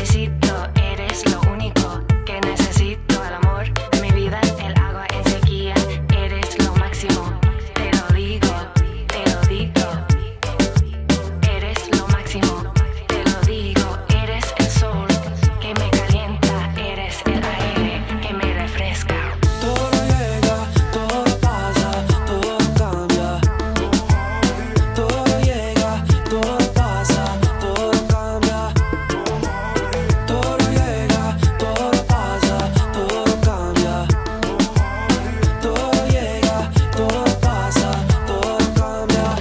necesito, eres lo único que necesito. El amor de mi vida, el agua en sequía, eres lo máximo. Te lo digo, te lo digo. Eres lo máximo, te lo digo. Eres el sol que me calienta, eres el aire que me refresca. Todo llega, todo pasa, todo cambia. Todo llega, todo pasa, todo cambia. Todo llega, todo pasa, todo cambia. Todo llega, todo pasa, todo cambia.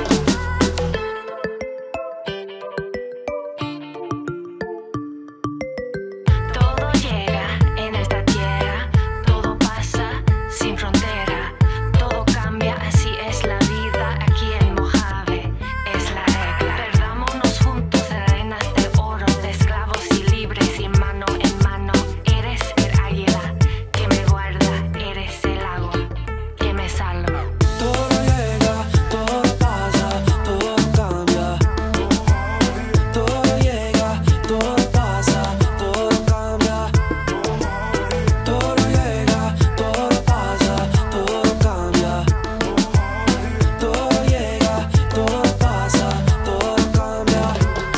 Todo llega en esta tierra, todo pasa sin frontera, todo cambia, así es la vida aquí en Mojave, es la regla. Perdámonos juntos en arenas de oro, de esclavos y libres y mano en mano. Eres el águila que me guarda, eres el agua que me salva. Todo llega, todo pasa, todo cambia. Todo llega, todo pasa, todo cambia. Todo llega, todo pasa, todo cambia. Todo llega, todo pasa, todo cambia.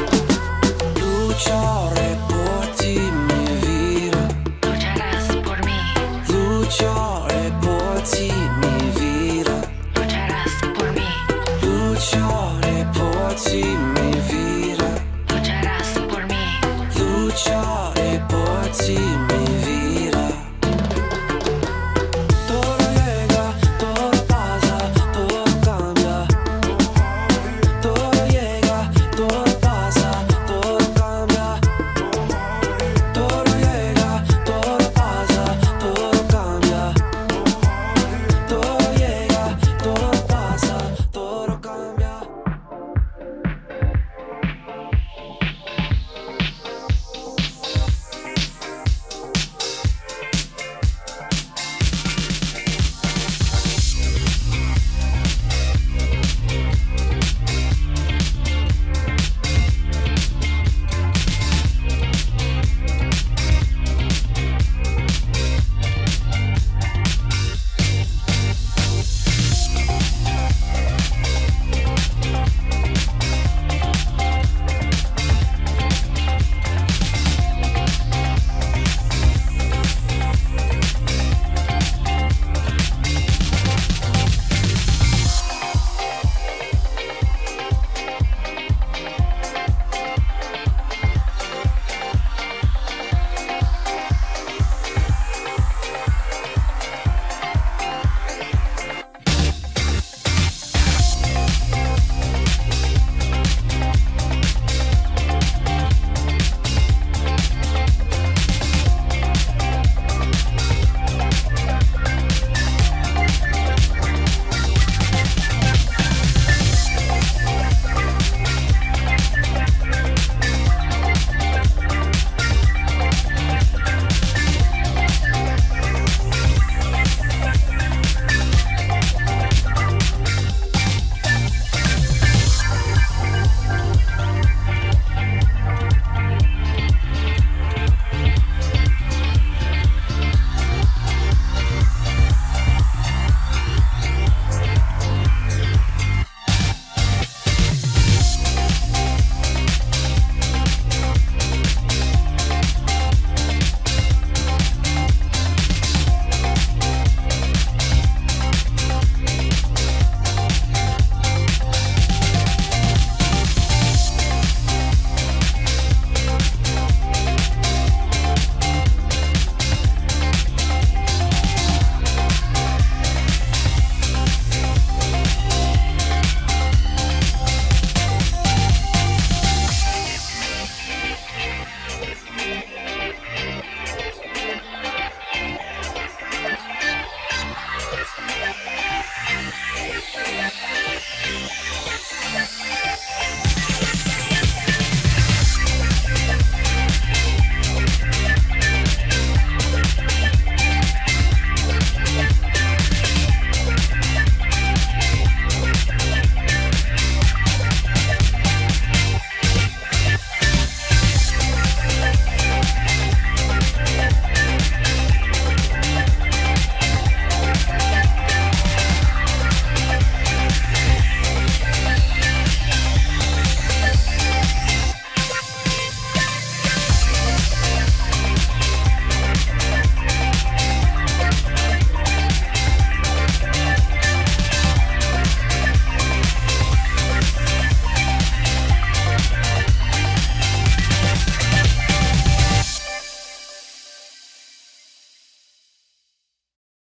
Lucharé por ti, mi vida. Lucharás por mí, Lucharé por ti, mi vida. lucharás por mí, Lucharé por ti, mi vida. lucharás por mí. Lucharé por ti, mi